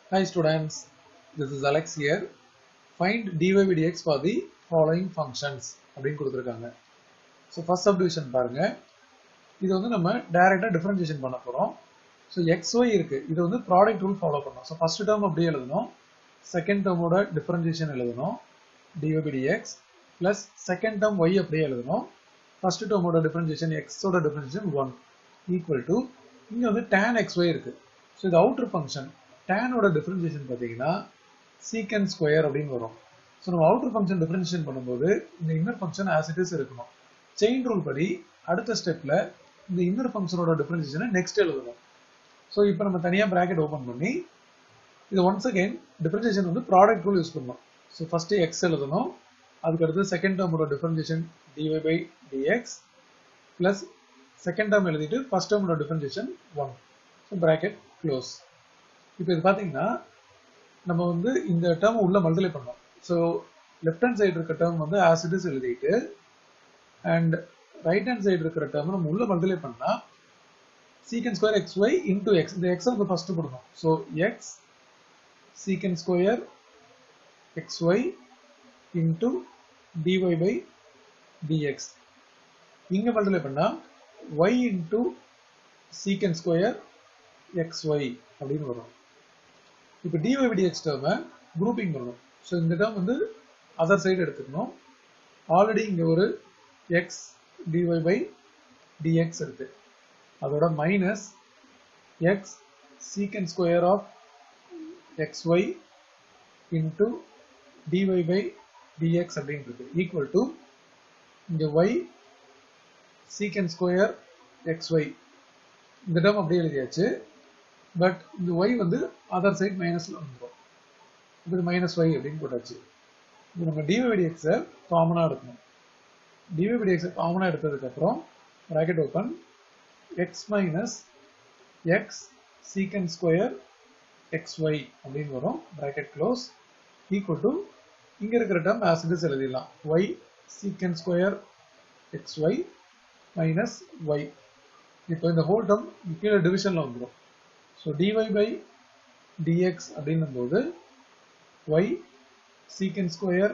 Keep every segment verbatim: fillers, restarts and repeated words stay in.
Hi students, this is Alex here. Find dy by dx for the following functions அப்படின்னு கொடுத்திருக்காங்க. So first subdivision பாருங்க. இது வந்து நம்ம டைரக்டா டிஃபரன்ஷியேஷன் பண்ண போறோம். So xy இருக்கு. இது வந்து ப்ராடக்ட் ரூல் ஃபாலோ பண்ணனும். So first term அப்படியே எழுதணும். Second term ஓட டிஃபரன்ஷியேஷன் எழுதணும். dy by dx plus second term y அப்படியே எழுதணும். First term ஓட டிஃபரன்ஷியேஷன் x ஓட டிஃபரன்ஷியேஷன் one equal to இங்க வந்து tan xy இருக்கு. So இது outer function. tan ஓட டிஃபரன்ஷியேஷன் பாத்தீங்கன்னா secant square அப்படினு வரும். சோ நம்ம outer function டிஃபரன்ஷியேஷன் பண்ணும்போது இந்த inner function as it is இருக்கணும். செயின் ரூல் படி அடுத்த ஸ்டெப்ல இந்த inner function ஓட டிஃபரன்ஷியேஷனை நெக்ஸ்ட் எழுதணும். சோ இப்போ நம்ம தனியா bracket ஓபன் பண்ணி இது once again டிஃபரன்ஷியேஷன் வந்து ப்ராடக்ட் ரூல் யூஸ் பண்ணனும். சோ ஃபர்ஸ்ட் x எழுதணும். அதுக்கு அடுத்து செகண்ட் டேர்ம் ஓட differentiation dy by dx plus second term எழுதிட்டு ஃபர்ஸ்ட் டேர்ம் ஓட differentiation one. So bracket close. இப்போ இது பாத்தீங்கன்னா நம்ம வந்து இந்த டேர்ம் உள்ள மல்டிப்ளை பண்ணோம். சோ லெஃப்ட் ஹேண்ட் சைடு இருக்க டேர்ம் வந்து as it is எழுதிட்டு and ரைட் ஹேண்ட் சைடு இருக்கிற டேர்ம் நம்ம உள்ள மல்டிப்ளை பண்ணா secant square xy into x. இந்த x வந்து ஃபர்ஸ்ட் போடணும். So x secant square xy into dy by dx. இங்க மல்டிப்ளை பண்ணா y into secant square xy அப்படினு வரும். இப்போ dy by dx டேர்மை குரூப்பிங் பண்ணனும். சோ இந்த டேர்ம் வந்து அதர் சைடு எடுத்துக்கணும். ஆல்ரெடி இங்க ஒரு x dy by dx இருக்கு. அதோட minus x secant square of xy into dy by dx அப்படினு இருக்கு. ஈக்குவல் டு இங்க y secant square xy. இந்த டேர்ம் அப்படியே எழுதியாச்சு. பட் இந்த y வந்து அதர் சைடு மைனஸ்ல வந்துரும். இது மைனஸ் y அப்படின்னு போட்டாச்சு. இது நம்ம dy by dx காமனா எடுக்கணும். dy by dx காமனா எடுத்ததுக்கு அப்புறம் bracket open x minus x secant square xy அப்படின்னு வரும். bracket close equal to இங்க இருக்கிற term as it is எழுதிடலாம். y secant square xy minus y. இப்போ இந்த whole term கீழே டிவிஷன்ல வந்துரும். So dy by dx அப்படின்னும்போது y secant square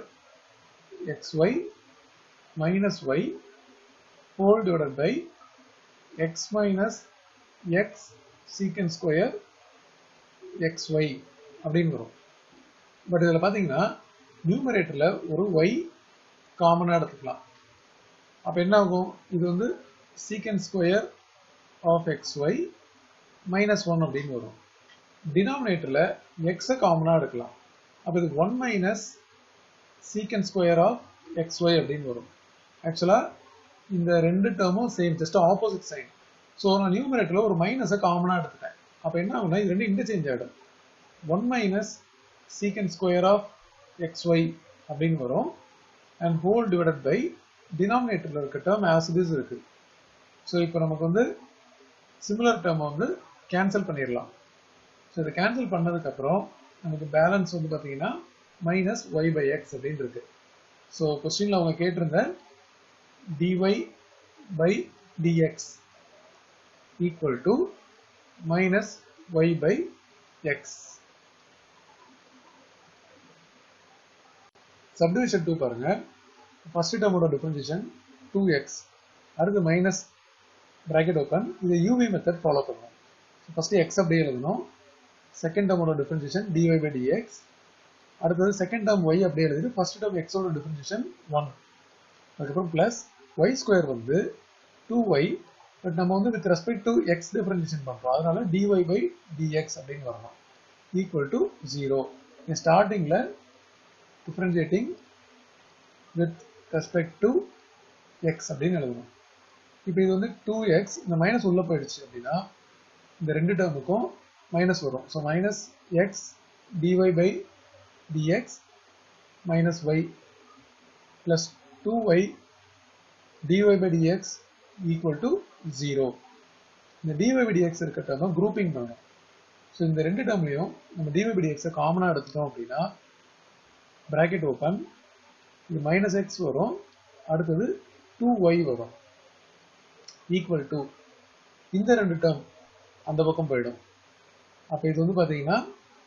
xy minus y whole divided by x minus x secant square xy அப்படின்னு வரும். But இதுல பாத்தீங்கன்னா நியூமரேட்டர்ல ஒரு y காமனா எடுத்துக்கலாம். அப்ப என்ன ஆகும்? இது வந்து secant square of xy minus one அப்படின்னு வரும். டினாமினேட்டர்ல x காமனா எடுக்கலாம். அப்ப இது one minus secant square of xy அப்படின்னு வரும். ஆக்சுவலா இந்த ரெண்டு டேர்மும் same, just opposite sign. So நான் நியூமரேட்டர்ல ஒரு மைனஸை காமனா எடுத்துட்டேன். அப்ப என்ன ஆகும்னா இது ரெண்டு இன்டர்சேஞ்ச் ஆகிடும். one minus secant square of xy அப்படின்னு வரும். and whole divided by டினாமினேட்டர்ல இருக்க டேர்ம் as it is இருக்கு. ஸோ இப்போ நமக்கு வந்து சிமிலர் டேர்ம் வந்து கேன்சல் பண்ணிடலாம். ஸோ இதை கேன்சல் பண்ணதுக்கு அப்புறம் நமக்கு பேலன்ஸ் வந்து பார்த்தீங்கன்னா மைனஸ் ஒய் பை எக்ஸ் அப்படின்னு இருக்கு. ஸோ கொஸ்டின்ல அவங்க கேட்டிருந்த dy by dx equal to minus y by x. Subdivision two பாருங்க. ஃபர்ஸ்ட் டேர்மோட டிஃபரன்ஷியேஷன் two x. அடுத்து மைனஸ் bracket open. இது U V மெத்தட் ஃபாலோ பண்ணுவோம். ஃபர்ஸ்ட் x அப்படியே எழுதணும். செகண்ட் டேர்மோட டிஃபரன்ஷியேஷன் dy by dx. அடுத்தது செகண்ட் டேர்ம் y அப்படியே எழுதிட்டு ஃபர்ஸ்ட் டேர்ம் x ஓட டிஃபரன்ஷியேஷன் one. அதுக்கப்புறம் பிளஸ் y ஸ்கொயர் வந்து two y. பட் நம்ம வந்து with respect to x differentiation பண்றோம். அதனால dy by dx அப்படின்னு வரணும். Equal to zero. ஸ்டார்டிங்ல differentiating with respect to x அப்படின்னு எழுதணும். இப்போ இது வந்து two x, இந்த மைனஸ் உள்ள போயிடுச்சு அப்படின்னா இந்த ரெண்டு டேர்முக்கும் மைனஸ் வரும். So minus x dy by dx minus y plus two y dy by dx equal to zero. இந்த dy by dx இருக்க டேர்மை குரூப்பிங் பண்ணணும். ஸோ இந்த ரெண்டு டேர்ம்லையும் நம்ம dy by dx காமனா எடுத்துட்டோம் அப்படின்னா bracket open, இது மைனஸ் எக்ஸ் வரும், அடுத்தது two y வரும், ஈக்குவல் டு இந்த ரெண்டு டேர்ம் அந்த பக்கம் போயிடும். அப்ப இது வந்து பாத்தீங்கன்னா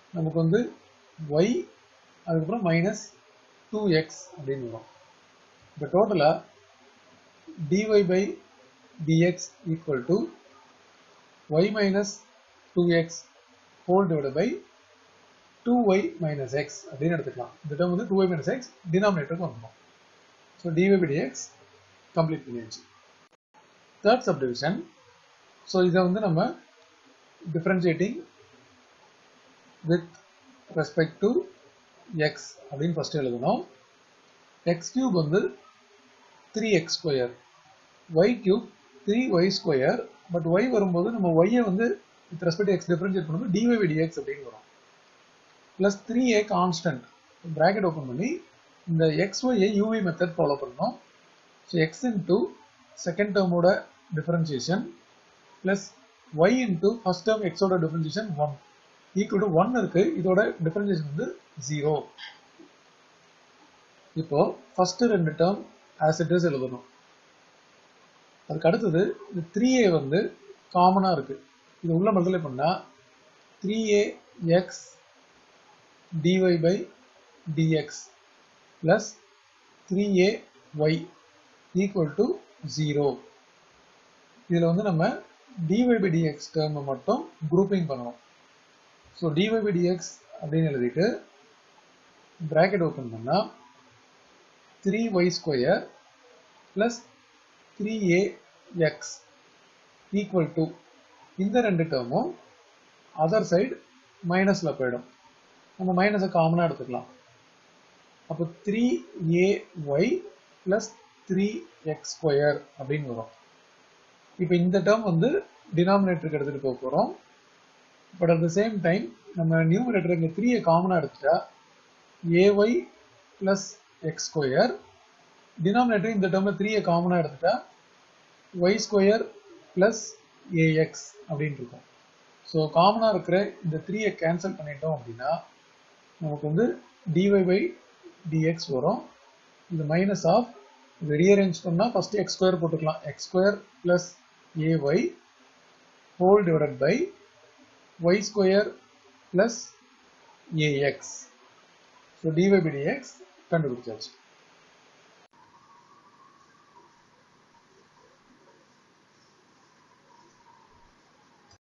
நமக்கு வந்து y அதுக்கப்புறம் மைனஸ் டூ எக்ஸ் அப்படின்னு வரும். இப்போ டோட்டலாக dy by dx equal to y minus two x whole divided by two y minus x அப்படின்னு எடுத்துக்கலாம். இந்த டேர்ம் வந்து டூ ஒய் minus x டினாமினேட்டருக்கு வந்துடும். So dy by dx complete பண்ணியாச்சு. Third subdivision. ஸோ இதை வந்து நம்ம differentiating with respect to x அப்படின்னு ஃபர்ஸ்ட் எழுதணும். எக்ஸ் கியூப் வந்து three x square, y cube three y square. But y வரும்போது நம்ம ஒய்யை வந்து வித் ரெஸ்பெக்ட் எக்ஸ் டிஃபரன்ஷியேட் பண்ணும்போது dy by dx அப்படின்னு வரும். Plus three a constant bracket open பண்ணி இந்த எக்ஸ்ஒய்யை யூவி மெத்தட் ஃபாலோ பண்ணணும். ஸோ எக்ஸ் இன்டூ செகண்ட் டேர்மோட differentiation plus y into first term எக்ஸோட differentiation one equal to one இருக்கு. இதோட டிஃபரன்ஷியேஷன் வந்து ஜீரோ. இப்போ ஃபர்ஸ்ட் ரெண்டு டேர்ம் ஆஸ் இட் இஸ் எழுதணும். அதுக்கு அடுத்தது இந்த த்ரீ ஏ வந்து காமனாக இருக்கு. இது உள்ள மல்டிப்ளை பண்ணா three a x dy by dx plus three a y equal to zero. இதில் வந்து நம்ம dy by dx டேர்மை மட்டும் குரூப்பிங் பண்ணணும். ஸோ dy by dx அப்படின்னு எழுதிட்டு bracket ஓப்பன் பண்ணா three y square plus three a x equal to இந்த ரெண்டு டேர்மும் அதர் சைடு மைனஸில் போயிடும். நம்ம மைனஸை காமனாக எடுத்துக்கலாம். அப்போ three a y plus three x square அப்படின்னு வரும். இப்போ இந்த டேர்ம் வந்து டினாமினேட்டருக்கு எடுத்துகிட்டு போக போகிறோம். But at the same time நம்ம நியூமரேட்டர் இங்கே த்ரீயை காமனாக எடுத்துட்டா a y plus x square, denominator இந்த டேர்மில் த்ரீயை காமனாக எடுத்துட்டா ஒய் ஸ்கொயர் ப்ளஸ் ஏஎக்ஸ் அப்படின்னு இருக்கும். ஸோ காமனாக இருக்கிற இந்த த்ரீயை கேன்சல் பண்ணிட்டோம் அப்படின்னா நமக்கு வந்து dy by dx வரும். இது மைனஸ் ஆஃப் இது ரீஅரேஞ்ச் பண்ணால் ஃபஸ்ட்டு எக்ஸ் ஸ்கொயர் போட்டுக்கலாம். X square plus a y whole divided by y square plus a x. So dy by dx கண்டுபிடிச்சாச்சு.